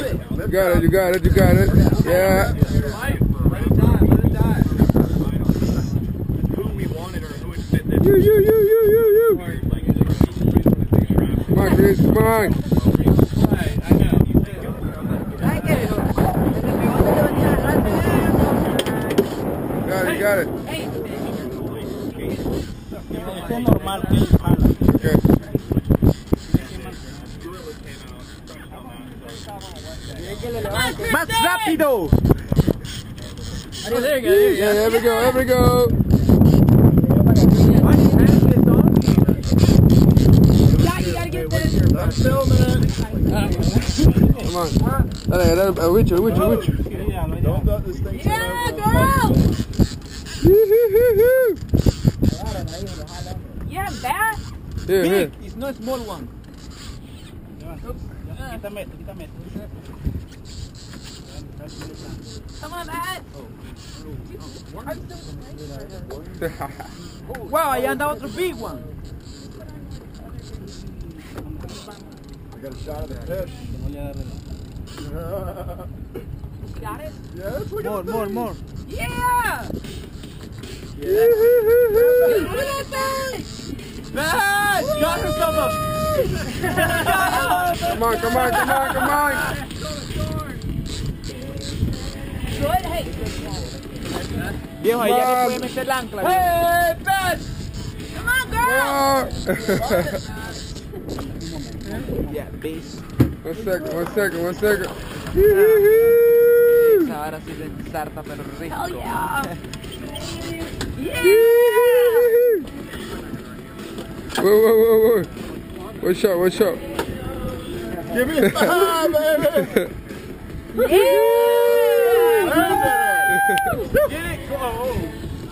You got it, you got it, you got it. Yeah. Let it die, let it die. Who we wanted or who would fit this. You. Come on, Chris, come on. I know. Got it, got it. Okay. ¡Más rápido! There you go. Yeah, there we go, there we go. Yeah, you gotta get this. I'm filming it. Come on. With you. Don't duck this thing. Yeah, girl. Woo-hoo-hoo-hoo. Yeah, that. Here, here. It's not small one. Quítame. Come on, Matt. Wow, ahí anda otro big one. I got a shot of the fish. Got it? Yes, look at that. More. Yeah. Woo-hoo-hoo-hoo. Look at that. Matt, got herself up. Come on. Good. Hey. Viejo, ahí ya que puede meter el ancla. Hey, Beth! Come on, girl. Oh. Yeah, base. One second. Ahora sí se ensarta, pero rico. Hell yeah. Yeah. Whoa. What shot? Give me a baby! Yeah. Get it close.